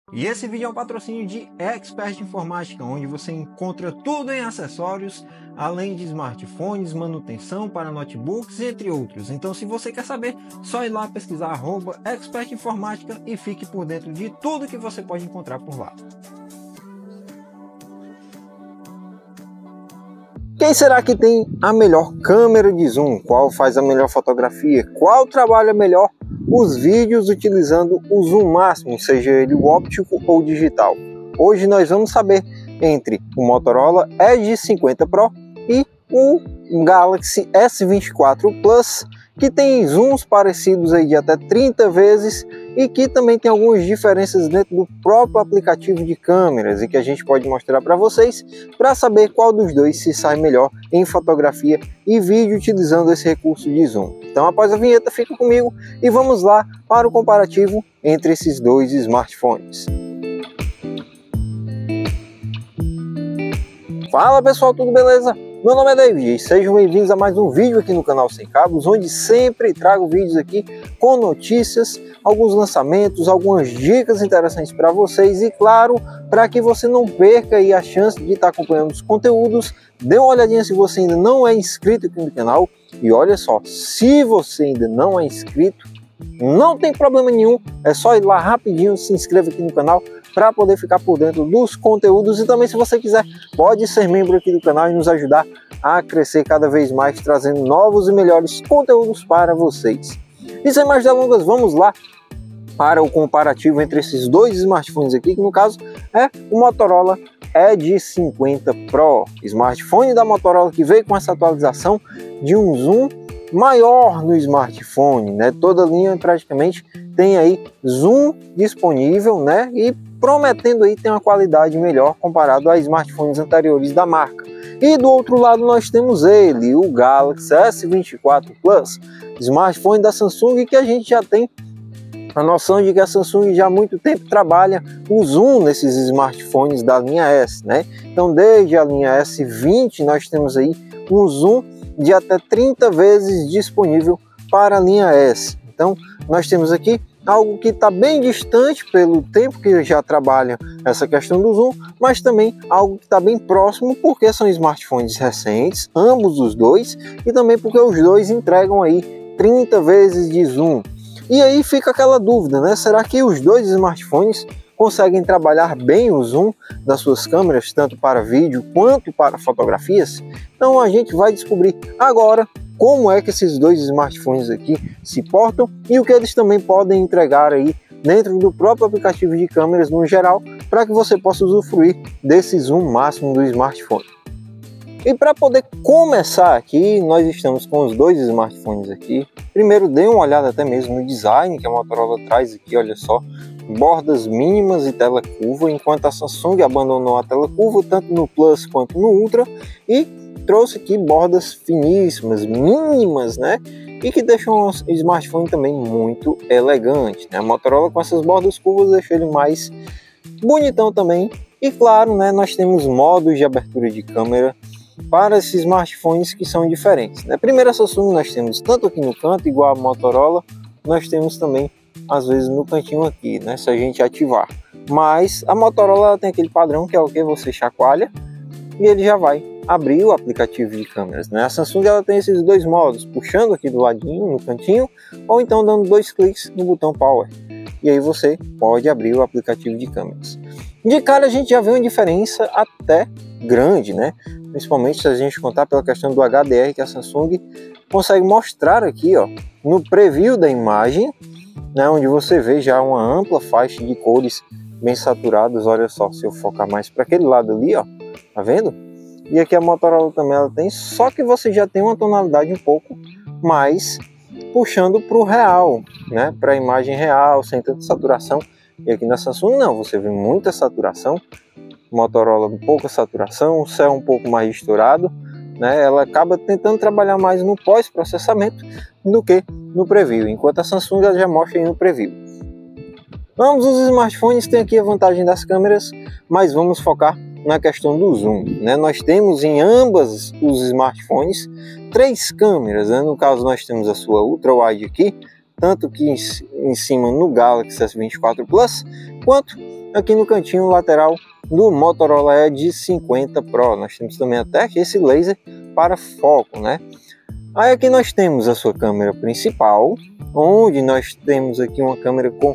E esse vídeo é um patrocínio de Expert Informática, onde você encontra tudo em acessórios, além de smartphones, manutenção para notebooks, entre outros. Então, se você quer saber, só ir lá pesquisar @Expert Informática e fique por dentro de tudo que você pode encontrar por lá. Quem será que tem a melhor câmera de zoom? Qual faz a melhor fotografia? Qual trabalha melhor os vídeos utilizando o zoom máximo, seja ele o óptico ou digital? Hoje nós vamos saber entre o Motorola Edge 50 Pro e o Galaxy S24 Plus, que tem zooms parecidos aí de até 30 vezes e que também tem algumas diferenças dentro do próprio aplicativo de câmeras e que a gente pode mostrar para vocês para saber qual dos dois se sai melhor em fotografia e vídeo utilizando esse recurso de zoom. Então, após a vinheta, fica comigo e vamos lá para o comparativo entre esses dois smartphones. Fala pessoal, tudo beleza? Meu nome é David e sejam bem-vindos a mais um vídeo aqui no canal Sem Cabos, onde sempre trago vídeos aqui com notícias, alguns lançamentos, algumas dicas interessantes para vocês e, claro, para que você não perca aí a chance de estar acompanhando os conteúdos. Dê uma olhadinha se você ainda não é inscrito aqui no canal e olha só, se você ainda não é inscrito, não tem problema nenhum, é só ir lá rapidinho, se inscreva aqui no canal para poder ficar por dentro dos conteúdos e também, se você quiser, pode ser membro aqui do canal e nos ajudar a crescer cada vez mais, trazendo novos e melhores conteúdos para vocês. E sem mais delongas, vamos lá para o comparativo entre esses dois smartphones aqui, que no caso é o Motorola Edge 50 Pro, smartphone da Motorola que veio com essa atualização de um zoom maior no smartphone, né? Toda linha praticamente tem aí zoom disponível, né? E prometendo aí ter uma qualidade melhor comparado a smartphones anteriores da marca. E do outro lado nós temos ele, o Galaxy S24 Plus, smartphone da Samsung, que a gente já tem a noção de que a Samsung já há muito tempo trabalha o zoom nesses smartphones da linha S, né? Então, desde a linha S20 nós temos aí um zoom de até 30 vezes disponível para a linha S. Então, nós temos aqui algo que está bem distante pelo tempo que já trabalha essa questão do zoom, mas também algo que está bem próximo porque são smartphones recentes, ambos os dois, e também porque os dois entregam aí 30 vezes de zoom. E aí fica aquela dúvida, né? Será que os dois smartphones conseguem trabalhar bem o zoom das suas câmeras, tanto para vídeo quanto para fotografias? Então a gente vai descobrir agora como é que esses dois smartphones aqui se portam e o que eles também podem entregar aí dentro do próprio aplicativo de câmeras no geral, para que você possa usufruir desse zoom máximo do smartphone. E para poder começar aqui, nós estamos com os dois smartphones aqui. Primeiro, dê uma olhada até mesmo no design que a Motorola traz aqui, olha só, bordas mínimas e tela curva, enquanto a Samsung abandonou a tela curva tanto no Plus quanto no Ultra e trouxe aqui bordas finíssimas, mínimas, né? E que deixam o smartphone também muito elegante, né? A Motorola com essas bordas curvas deixou ele mais bonitão também. E claro, né, nós temos modos de abertura de câmera para esses smartphones que são diferentes, né? Primeiro, a Samsung nós temos tanto aqui no canto, igual a Motorola, nós temos também às vezes no cantinho aqui, né, se a gente ativar. Mas a Motorola tem aquele padrão que é o que você chacoalha e ele já vai abrir o aplicativo de câmeras, né? A Samsung ela tem esses dois modos, puxando aqui do ladinho, no cantinho, ou então dando 2 cliques no botão Power. E aí você pode abrir o aplicativo de câmeras. De cara a gente já vê uma diferença até grande, né? Principalmente se a gente contar pela questão do HDR que a Samsung consegue mostrar aqui, ó, no preview da imagem, né, onde você vê já uma ampla faixa de cores bem saturadas. Olha só, se eu focar mais para aquele lado ali, ó, tá vendo? E aqui a Motorola também ela tem, só que você já tem uma tonalidade um pouco mais puxando para o real, né, para a imagem real, sem tanta saturação. E aqui na Samsung não, você vê muita saturação, Motorola pouca saturação, o céu um pouco mais estourado, né? Ela acaba tentando trabalhar mais no pós-processamento do que no preview, enquanto a Samsung ela já mostra aí no preview. Ambos os smartphones têm aqui a vantagem das câmeras, mas vamos focar na questão do zoom, né? Nós temos em ambos os smartphones 3 câmeras, né? No caso nós temos a sua Ultra Wide aqui, tanto que em cima no Galaxy S24 Plus, quanto Aqui no cantinho lateral do Motorola Edge 50 Pro, nós temos também até aqui esse laser para foco, né? Aí aqui nós temos a sua câmera principal, onde nós temos aqui uma câmera com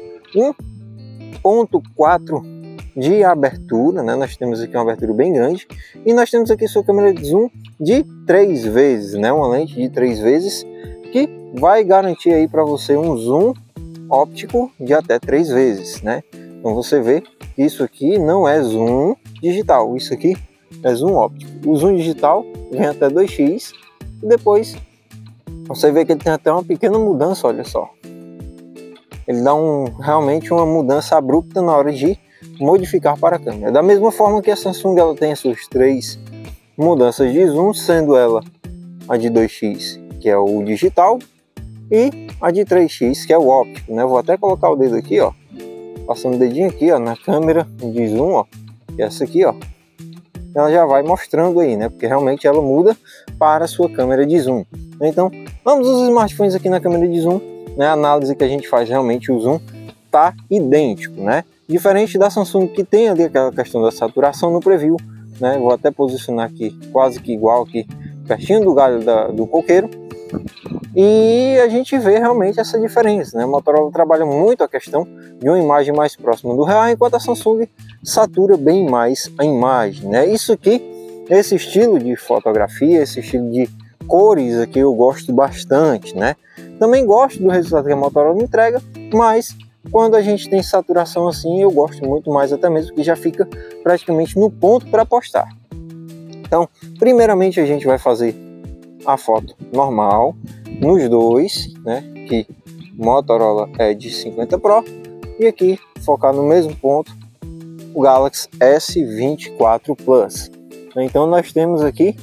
1.4 de abertura, né? Nós temos aqui uma abertura bem grande, e nós temos aqui sua câmera de zoom de 3 vezes, né? Uma lente de 3 vezes, que vai garantir aí para você um zoom óptico de até 3 vezes, né? Então você vê que isso aqui não é zoom digital, isso aqui é zoom óptico. O zoom digital vem até 2x, e depois você vê que ele tem até uma pequena mudança, olha só. Ele dá realmente uma mudança abrupta na hora de modificar para a câmera. Da mesma forma que a Samsung ela tem as suas 3 mudanças de zoom, sendo ela a de 2x, que é o digital, e a de 3x, que é o óptico, né? Vou até colocar o dedo aqui, ó, passando o dedinho aqui, ó, na câmera de zoom, ó, e essa aqui, ó, ela já vai mostrando aí, né? Porque realmente ela muda para a sua câmera de zoom. Então, ambos os smartphones aqui na câmera de zoom, né? A análise que a gente faz, realmente o zoom tá idêntico, né? Diferente da Samsung, que tem ali aquela questão da saturação no preview, né? Vou até posicionar aqui quase que igual aqui, pertinho do galho do coqueiro, e a gente vê realmente essa diferença, né? A Motorola trabalha muito a questão de uma imagem mais próxima do real, enquanto a Samsung satura bem mais a imagem, né? Isso aqui, esse estilo de fotografia, esse estilo de cores aqui eu gosto bastante, né? Também gosto do resultado que a Motorola entrega, mas quando a gente tem saturação assim, eu gosto muito mais, até mesmo que já fica praticamente no ponto para postar. Então, primeiramente a gente vai fazer a foto normal nos dois, né? Que Motorola Edge 50 Pro, e aqui focar no mesmo ponto o Galaxy S24 Plus. Então nós temos aqui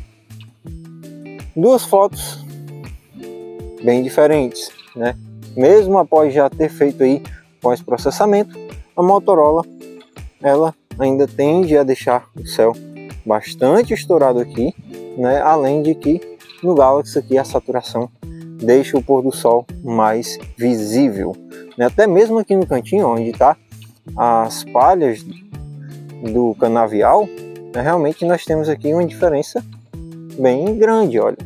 duas fotos bem diferentes, né? Mesmo após já ter feito aí pós-processamento, a Motorola ela ainda tende a deixar o céu bastante estourado aqui, né? Além de que no Galaxy aqui a saturação deixa o pôr do sol mais visível, né? Até mesmo aqui no cantinho onde está as palhas do canavial, né? Realmente nós temos aqui uma diferença bem grande, olha.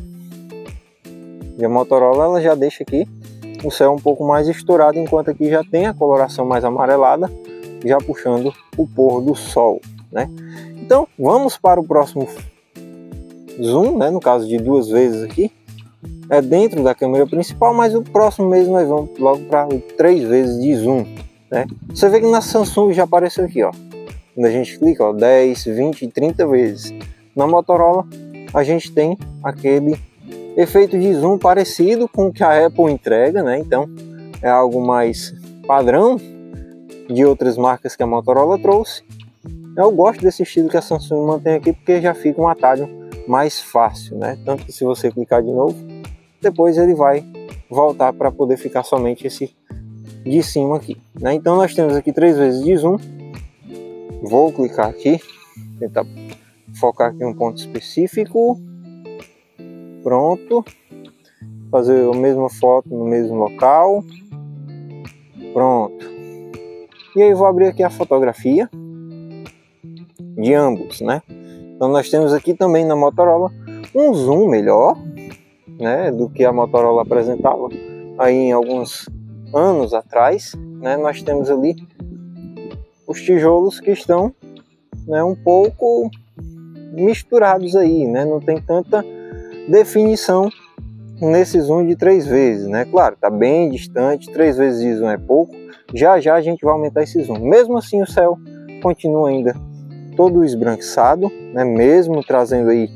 E a Motorola ela já deixa aqui o céu um pouco mais estourado, enquanto aqui já tem a coloração mais amarelada, já puxando o pôr do sol, né? Então vamos para o próximo zoom, né? No caso de 2 vezes aqui, é dentro da câmera principal, mas o próximo mesmo nós vamos logo para 3 vezes de zoom, né? Você vê que na Samsung já apareceu aqui, ó, quando a gente clica, ó, 10, 20, 30 vezes. Na Motorola a gente tem aquele efeito de zoom parecido com o que a Apple entrega, né? Então é algo mais padrão de outras marcas que a Motorola trouxe. Eu gosto desse estilo que a Samsung mantém aqui, porque já fica um atalho mais fácil, né? Tanto que se você clicar de novo, depois ele vai voltar para poder ficar somente esse de cima aqui, né? Então nós temos aqui 3 vezes de zoom. Vou clicar aqui, tentar focar aqui um ponto específico. Pronto, fazer a mesma foto no mesmo local. Pronto. E aí vou abrir aqui a fotografia de ambos, né? Então nós temos aqui também na Motorola um zoom melhor, né, do que a Motorola apresentava aí em alguns anos atrás, né? Nós temos ali os tijolos que estão, né, um pouco misturados aí, né? Não tem tanta definição nesse zoom de 3 vezes, né? Claro, tá bem distante, 3 vezes de zoom é pouco. Já já a gente vai aumentar esse zoom. Mesmo assim o céu continua ainda todo esbranquiçado, né? Mesmo trazendo aí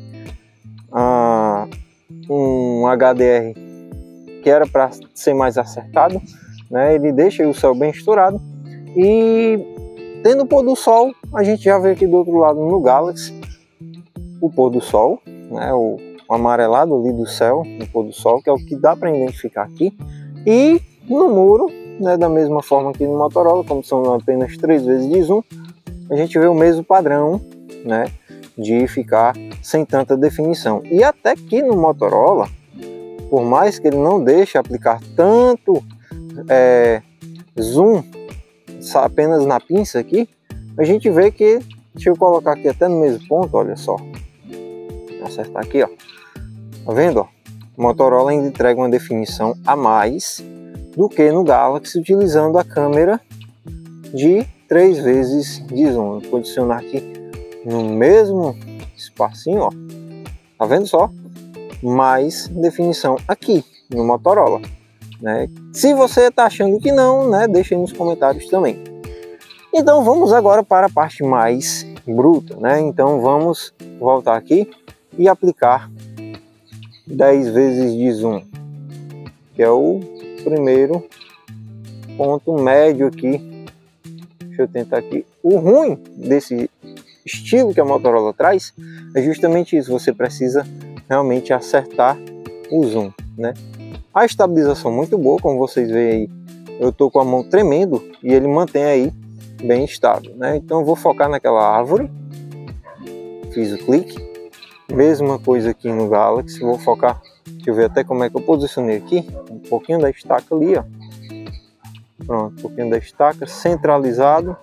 um HDR que era para ser mais acertado, né? Ele deixa o céu bem estourado, e tendo o pôr do sol, a gente já vê aqui do outro lado no Galaxy o pôr do sol, né? O amarelado ali do céu, no pôr do sol, que é o que dá para identificar aqui. E no muro, né, da mesma forma que no Motorola, como são apenas 3 vezes de zoom, a gente vê o mesmo padrão, né, de ficar sem tanta definição. E até que no Motorola, por mais que ele não deixe aplicar tanto zoom apenas na pinça aqui, a gente vê que, deixa eu colocar aqui até no mesmo ponto, olha só, vou acertar aqui, ó, tá vendo, ó? O Motorola ainda entrega uma definição a mais do que no Galaxy, utilizando a câmera de 3 vezes de zoom. Vou posicionar aqui no mesmo espacinho, ó, tá vendo só? Mais definição aqui no Motorola, né? Se você está achando que não, né, deixa aí nos comentários também. Então vamos agora para a parte mais bruta, né? Então vamos voltar aqui e aplicar 10 vezes de zoom, que é o primeiro ponto médio aqui. Deixa eu tentar aqui. O ruim desse estilo que a Motorola traz é justamente isso, você precisa realmente acertar o zoom, né? A estabilização muito boa, como vocês veem aí, eu estou com a mão tremendo e ele mantém aí bem estável, né? Então eu vou focar naquela árvore, fiz o clique, mesma coisa aqui no Galaxy, vou focar, deixa eu ver até como é que eu posicionei aqui, um pouquinho da estaca ali, ó, pronto, um pouquinho da estaca, centralizado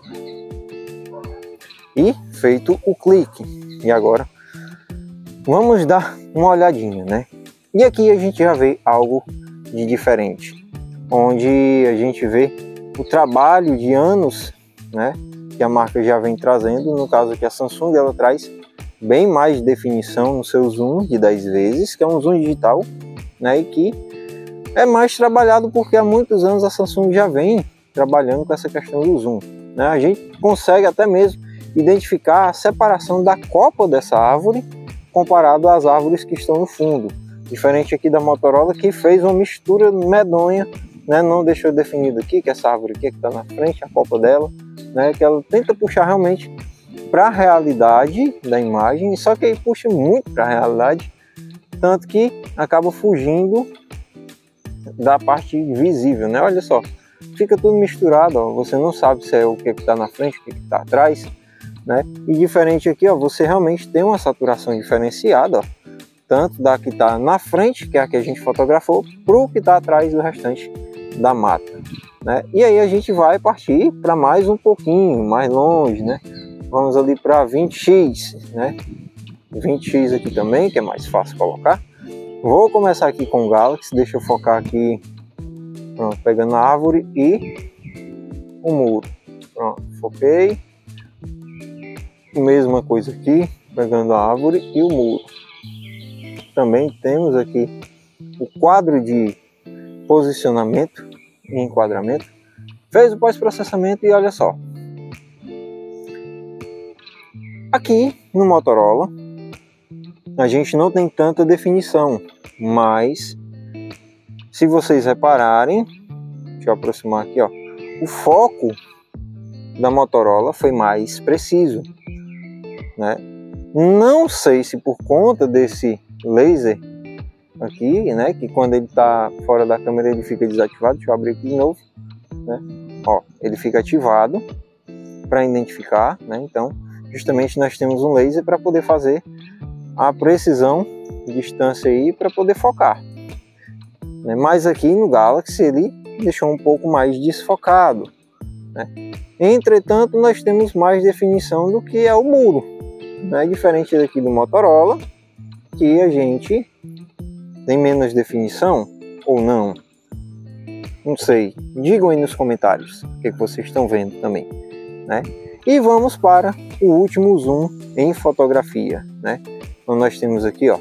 e feito o clique. E agora vamos dar uma olhadinha, né? E aqui a gente já vê algo de diferente, onde a gente vê o trabalho de anos, né, que a marca já vem trazendo. No caso aqui a Samsung, ela traz bem mais definição no seu zoom de 10 vezes, que é um zoom digital, né, e que é mais trabalhado porque há muitos anos a Samsung já vem trabalhando com essa questão do zoom, né? A gente consegue até mesmo identificar a separação da copa dessa árvore comparado às árvores que estão no fundo, diferente aqui da Motorola, que fez uma mistura medonha, né? Não deixou definido aqui que essa árvore aqui que está na frente, a copa dela, né? Que ela tenta puxar realmente para a realidade da imagem, só que aí puxa muito para a realidade, tanto que acaba fugindo da parte visível, né? Olha só, fica tudo misturado, ó. Você não sabe se é o que está na frente, o que está atrás, né? E diferente aqui, ó, você realmente tem uma saturação diferenciada, ó, tanto da que está na frente, que é a que a gente fotografou, para o que está atrás do restante da mata, né? E aí a gente vai partir para mais um pouquinho, mais longe, né? Vamos ali para 20x, né? 20x aqui também, que é mais fácil colocar. Vou começar aqui com o Galaxy, deixa eu focar aqui, pronto, pegando a árvore e o muro. Pronto, foquei. Mesma coisa aqui, pegando a árvore e o muro. Também temos aqui o quadro de posicionamento e enquadramento. Fez o pós-processamento e olha só. Aqui no Motorola a gente não tem tanta definição, mas se vocês repararem, deixa eu aproximar aqui, ó, o foco da Motorola foi mais preciso, né? Não sei se por conta desse laser aqui, né, que quando ele está fora da câmera ele fica desativado. Deixa eu abrir aqui de novo, né? Ó, ele fica ativado para identificar, né? Então justamente nós temos um laser para poder fazer a precisão de distância aí para poder focar, né? Mas aqui no Galaxy ele deixou um pouco mais desfocado, né? Entretanto nós temos mais definição do que é o muro, né? Diferente daqui do Motorola, que a gente tem menos definição ou não, não sei, digam aí nos comentários o que vocês estão vendo também, né? E vamos para o último zoom em fotografia, né? Então nós temos aqui, ó,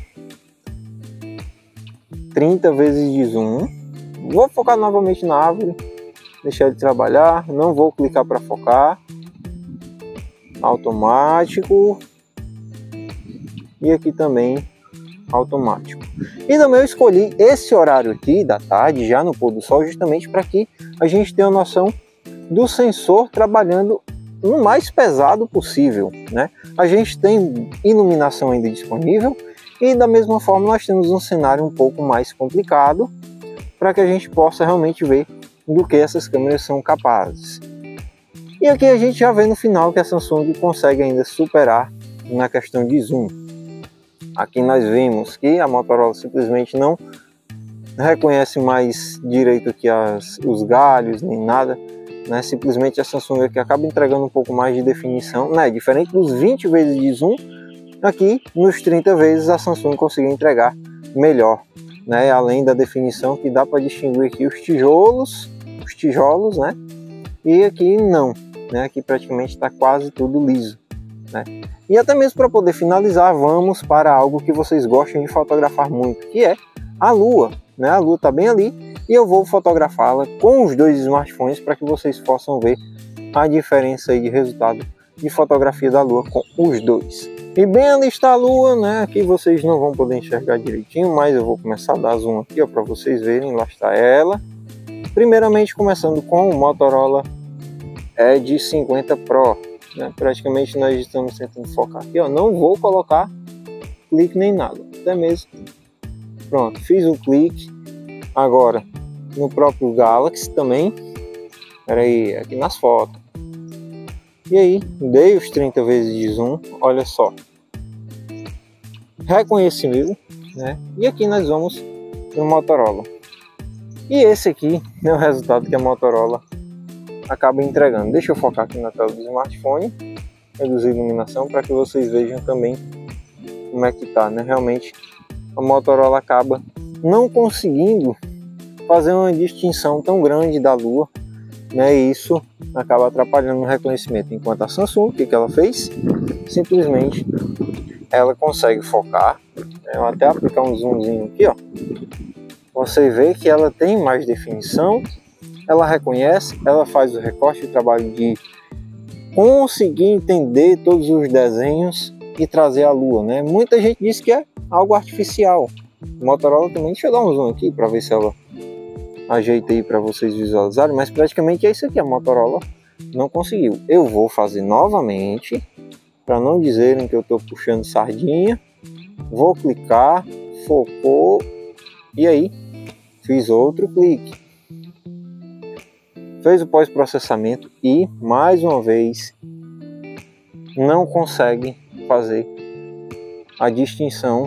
30 vezes de zoom. Vou focar novamente na árvore, deixar ele trabalhar, não vou clicar para focar, automático, e aqui também automático. E também eu escolhi esse horário aqui da tarde, já no pôr do sol, justamente para que a gente tenha uma noção do sensor trabalhando no mais pesado possível, né? A gente tem iluminação ainda disponível e da mesma forma nós temos um cenário um pouco mais complicado para que a gente possa realmente ver do que essas câmeras são capazes. E aqui a gente já vê no final que a Samsung consegue ainda superar na questão de zoom. Aqui nós vimos que a Motorola simplesmente não reconhece mais direito aqui os galhos nem nada, né? Simplesmente a Samsung aqui acaba entregando um pouco mais de definição, né? Diferente dos 20 vezes de zoom, aqui nos 30 vezes a Samsung conseguiu entregar melhor, né? Além da definição que dá para distinguir aqui os tijolos, né? E aqui não, né? Aqui praticamente está quase tudo liso, né? E até mesmo para poder finalizar, vamos para algo que vocês gostam de fotografar muito, que é a lua, né? A lua está bem ali e eu vou fotografá-la com os dois smartphones para que vocês possam ver a diferença aí de resultado de fotografia da lua com os dois. E bem ali está a lua, né? Aqui vocês não vão poder enxergar direitinho, mas eu vou começar a dar zoom aqui, ó, para vocês verem. Lá está ela. Primeiramente começando com o Motorola Edge 50 Pro, né? Praticamente nós estamos tentando focar aqui, ó. Não vou colocar clique nem nada, até mesmo. Pronto, fiz o clique. Agora no próprio Galaxy também. Espera aí, aqui nas fotos. E aí, dei os 30 vezes de zoom, olha só. Reconhecimento, né? E aqui nós vamos no Motorola. E esse aqui é o resultado que a Motorola acaba entregando. Deixa eu focar aqui na tela do smartphone, reduzir a iluminação para que vocês vejam também como é que tá, né? Realmente a Motorola acaba não conseguindo fazer uma distinção tão grande da lua, né? E isso acaba atrapalhando o reconhecimento. Enquanto a Samsung, o que ela fez? Simplesmente ela consegue focar, né? Eu vou até aplicar um zoomzinho aqui, ó. Você vê que ela tem mais definição, ela reconhece, ela faz o recorte, o trabalho de conseguir entender todos os desenhos e trazer a lua, né? Muita gente diz que é algo artificial. O Motorola também, deixa eu dar um zoom aqui para ver se ela ajeita aí para vocês visualizarem, mas praticamente é isso aqui, a Motorola não conseguiu. Eu vou fazer novamente, para não dizerem que eu estou puxando sardinha. Vou clicar, focou, e aí fiz outro clique. Fez o pós-processamento e, mais uma vez, não consegue fazer a distinção.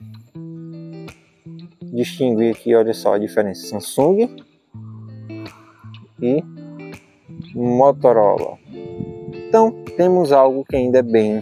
Distinguir aqui, olha só a diferença, Samsung e Motorola. Então temos algo que ainda é bem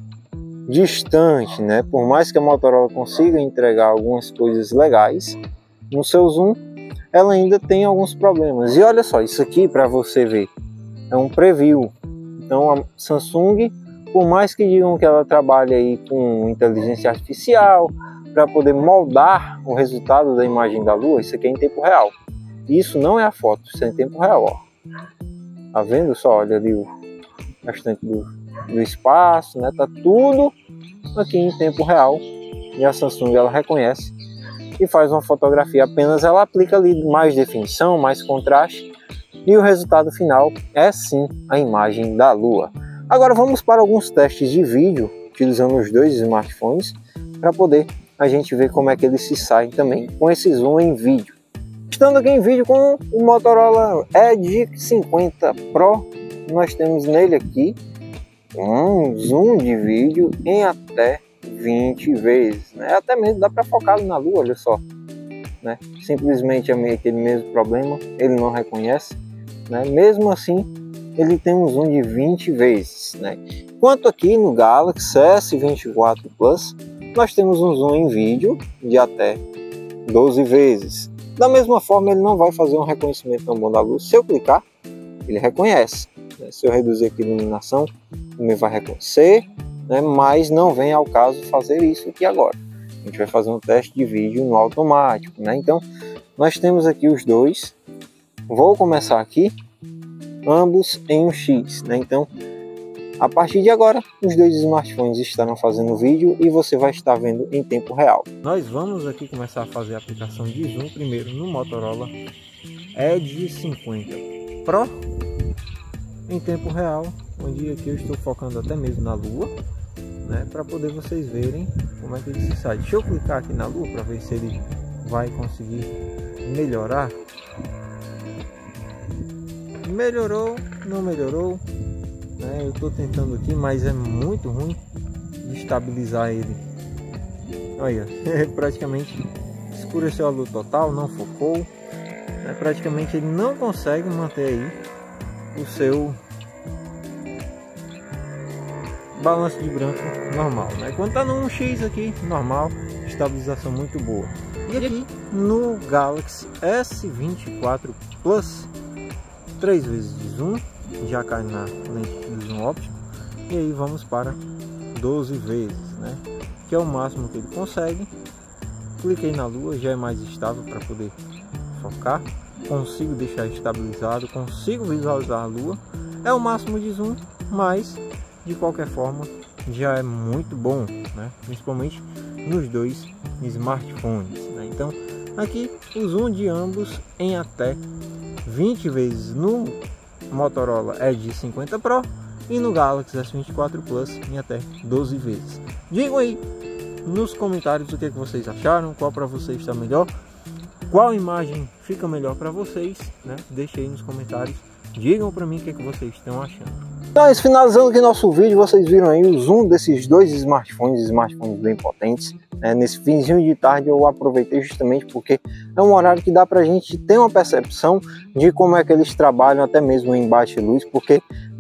distante, né? Por mais que a Motorola consiga entregar algumas coisas legais no seu zoom, ela ainda tem alguns problemas. E olha só, isso aqui para você ver é um preview. Então a Samsung, por mais que digam que ela trabalha aí com inteligência artificial para poder moldar o resultado da imagem da lua, isso aqui é em tempo real. Isso não é a foto, isso é em tempo real, ó. Tá vendo só? Olha ali o restante do espaço, né? Tá tudo aqui em tempo real. E a Samsung ela reconhece e faz uma fotografia, apenas ela aplica ali mais definição, mais contraste, e o resultado final é sim a imagem da lua. Agora vamos para alguns testes de vídeo utilizando os dois smartphones para poder a gente ver como é que eles se saem também com esse zoom em vídeo. Estando aqui em vídeo com o Motorola Edge 50 Pro, nós temos nele aqui um zoom de vídeo em até 20 vezes, né? Até mesmo dá para focar na lua, olha só, né? Simplesmente é aquele mesmo problema, ele não reconhece, né? Mesmo assim ele tem um zoom de 20 vezes, né? Enquanto aqui no Galaxy S24 Plus nós temos um zoom em vídeo de até 12 vezes. Da mesma forma, ele não vai fazer um reconhecimento tão bom da luz. Se eu clicar, ele reconhece, né? Se eu reduzir aqui a iluminação, ele vai reconhecer, né? Mas não vem ao caso fazer isso aqui agora. A gente vai fazer um teste de vídeo no automático, né? Então, nós temos aqui os dois. Vou começar aqui, ambos em 1x, né? Então, a partir de agora, os dois smartphones estarão fazendo vídeo e você vai estar vendo em tempo real. Nós vamos aqui começar a fazer a aplicação de zoom primeiro no Motorola Edge 50 Pro em tempo real, onde aqui eu estou focando até mesmo na lua, né, para poder vocês verem como é que ele se sai. Deixa eu clicar aqui na lua para ver se ele vai conseguir melhorar. Melhorou, não melhorou, né? Eu estou tentando aqui, mas é muito ruim de estabilizar ele. Olha, praticamente escureceu a luz total, não focou, né? Praticamente ele não consegue manter aí o seu balanço de branco normal, né? Quando tá no 1x aqui, normal, estabilização muito boa. E aqui no Galaxy S24 Plus, 3 vezes de zoom, já cai na lente do zoom óptico, e aí vamos para 12 vezes, né? Que é o máximo que ele consegue. Cliquei na lua, já é mais estável para poder focar, consigo deixar estabilizado, consigo visualizar a lua, é o máximo de zoom, mas de qualquer forma já é muito bom, né? Principalmente nos dois smartphones, né? Então aqui o zoom de ambos em até 20 vezes no Motorola Edge 50 Pro e no Galaxy S24 Plus em até 12 vezes. Digam aí nos comentários o que vocês acharam, qual para vocês está melhor, qual imagem fica melhor para vocês, né? Deixe aí nos comentários, digam para mim o que vocês estão achando. Então, finalizando aqui nosso vídeo, vocês viram aí o zoom desses dois smartphones bem potentes. Nesse finzinho de tarde eu aproveitei justamente porque é um horário que dá para a gente ter uma percepção de como é que eles trabalham, até mesmo em baixa luz, porque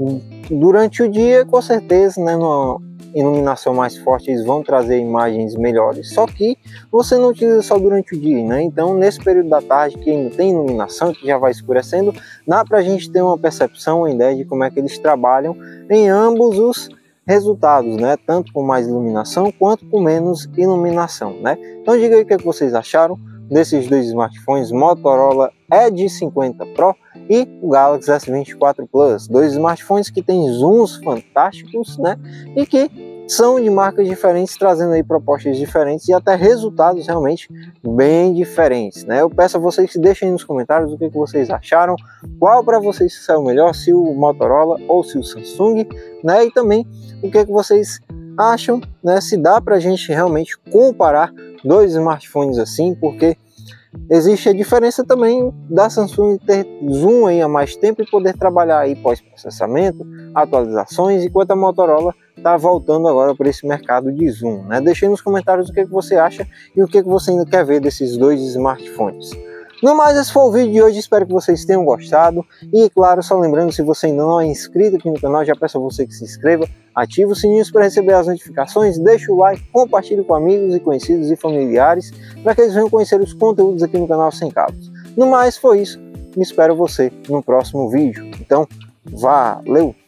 durante o dia, com certeza, né, numa iluminação mais forte, eles vão trazer imagens melhores, só que você não utiliza só durante o dia, né? Então nesse período da tarde que ainda tem iluminação, que já vai escurecendo, dá pra gente ter uma percepção, uma ideia de como é que eles trabalham em ambos os resultados, né? Tanto com mais iluminação quanto com menos iluminação, né? Então diga aí o que vocês acharam desses dois smartphones, Motorola Edge 50 Pro e o Galaxy S24 Plus, dois smartphones que têm zooms fantásticos, né? E que são de marcas diferentes, trazendo aí propostas diferentes e até resultados realmente bem diferentes, né? Eu peço a vocês que deixem nos comentários o que vocês acharam, qual para vocês saiu melhor, se o Motorola ou se o Samsung, né? E também o que vocês acham, né? Se dá para a gente realmente comparar dois smartphones assim, porque existe a diferença também da Samsung ter zoom aí há mais tempo e poder trabalhar aí pós-processamento, atualizações, enquanto a Motorola está voltando agora para esse mercado de zoom, né? Deixe aí nos comentários o que você acha e o que você ainda quer ver desses dois smartphones. No mais, esse foi o vídeo de hoje, espero que vocês tenham gostado. E claro, só lembrando, se você ainda não é inscrito aqui no canal, já peço a você que se inscreva, ative o sininho para receber as notificações, deixe o like, compartilhe com amigos e conhecidos e familiares, para que eles venham conhecer os conteúdos aqui no canal Sem Cabos. No mais, foi isso, me espero você no próximo vídeo. Então, valeu!